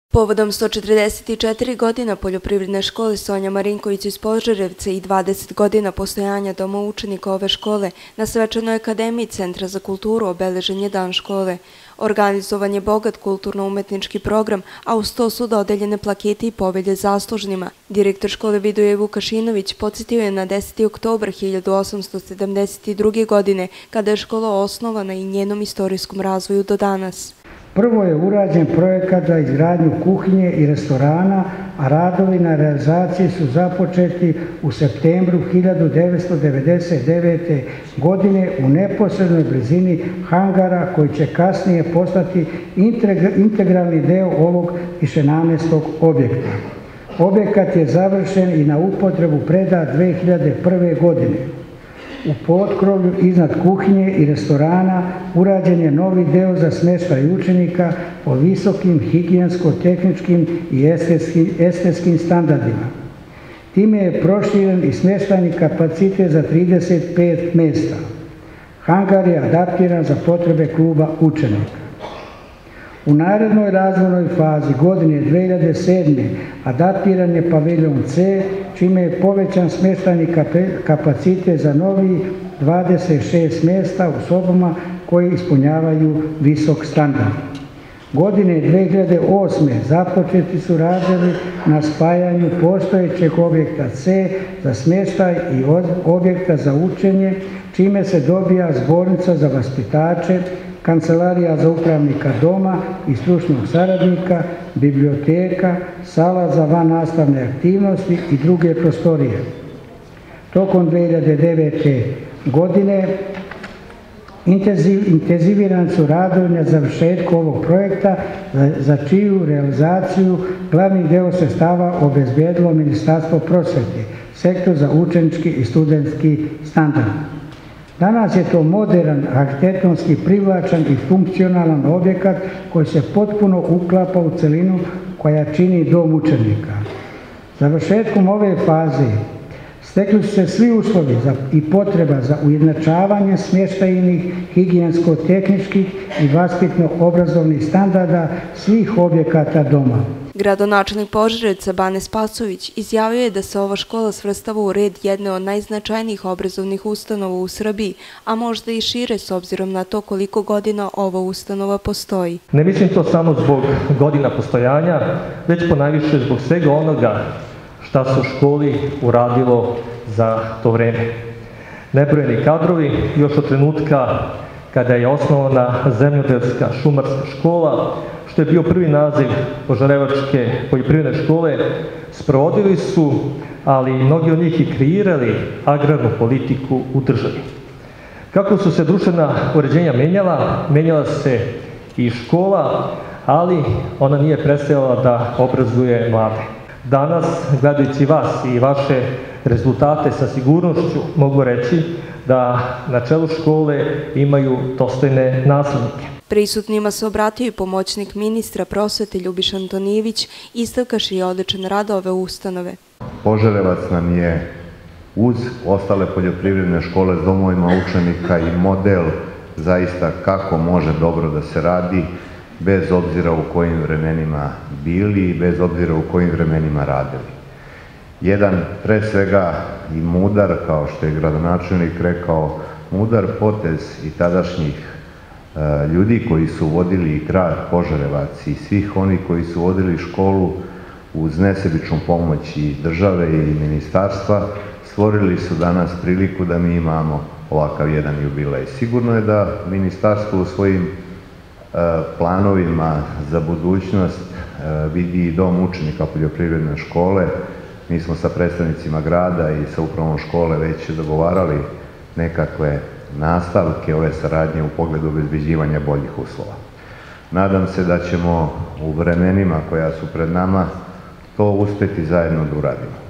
Povodom 144 godina Poljoprivredne škole Sonja Marinković iz Požarevca i 20 godina postojanja Doma učenika ove škole, na Svečanoj akademiji Centra za kulturu obeležen je Dan škole. Organizovan je bogat kulturno-umetnički program, a uz to su dodeljene plakete i povelje zaslužnima. Direktor škole Vidoje Vukašinović podsjetio je na 10. oktobar 1872. godine, kada je škola osnovana i njenom istorijskom razvoju do danas. Prvo je urađen projekat za izgradnju kuhinje i restorana, a radovi na realizaciji su započeti u septembru 1999. godine u neposrednoj blizini hangara koji će kasnije postati integralni deo ovog višenamjenskog objekta. Objekat je završen i na upotrebu predat 2001. godine. U potkrovlju iznad kuhinje i restorana urađen je novi deo za smještaj učenika po visokim higijensko-tehničkim i estetskim standardima. Time je proširen i smještajni kapacitet za 35 mjesta. Hangar je adaptiran za potrebe kluba učenika. U narednoj razvojnoj fazi godine 2007. adaptiran je paviljon C, čime je povećan smještajni kapacitet za novi 26 mjesta u sobama koji ispunjavaju visok standard. Godine 2008. započeti su radovi na spajanju postojećeg objekta C za smještaj i objekta za učenje, čime se dobija zbornica za vaspitače, kancelarija za upravnika doma i stručnog saradnika, biblioteka, sala za vannastavne aktivnosti i druge prostorije. Tokom 2009. godine intenzivirani su radovi na završetku ovog projekta za čiju realizaciju glavni deo sredstava obezbedilo Ministarstvo prosvete, sektor za učenički i studentski standard. Danas je to moderan, arhitektonski privlačan i funkcionalan objekat koji se potpuno uklapa u celinu koja čini dom učenika. Završetkom ove faze stekli su se svi uslovi i potreba za ujednačavanje smještajnih, higijensko-tehničkih i vaspitno-obrazovnih standarda svih objekata doma. Gradonačelnik Požarevca Bane Spasović izjavio je da se ova škola svrstava u red jedne od najznačajnijih obrazovnih ustanova u Srbiji, a možda i šire s obzirom na to koliko godina ova ustanova postoji. Ne mislim to samo zbog godina postojanja, već ponajviše zbog svega onoga šta se u školi uradilo za to vreme. Nebrojeni kadrovi još od trenutka kada je osnovana zemljodelska šumarska škola, što je bio prvi naziv Požarevačke poljoprivredne škole, sprovodili su, ali mnogi od njih i kreirali agrarnu politiku u državi. Kako su se društvena uređenja menjala se i škola, ali ona nije prestajala da obrazuje mlade. Danas, gledajući vas i vaše rezultate sa sigurnošću, mogu reći da na čelu škole imaju dostojne naslednike. Prisutnima se obratio i pomoćnik ministra prosvete Ljubiša Antonijević, istakavši i odličan rad ove ustanove. Požarevac nam je uz ostale poljoprivredne škole s domovima učenika i model zaista kako može dobro da se radi, bez obzira u kojim vremenima bili i bez obzira u kojim vremenima radili. Jedan, pre svega, i mudar, kao što je gradonačelnik rekao, mudar potez i tadašnjih ljudi koji su vodili grad Požarevac i svih onih koji su vodili školu uz nesebičnu pomoć i države i ministarstva, stvorili su danas priliku da mi imamo ovakav jedan jubilej. Sigurno je da ministarstvo u svojim planovima za budućnost vidi i dom učenika poljoprivredne škole. Mi smo sa predstavnicima grada i sa upravom škole već dogovarali nekakve nastavke ove saradnje u pogledu obezbeđivanja boljih uslova. Nadam se da ćemo u vremenima koja su pred nama to uspjeti zajedno da uradimo.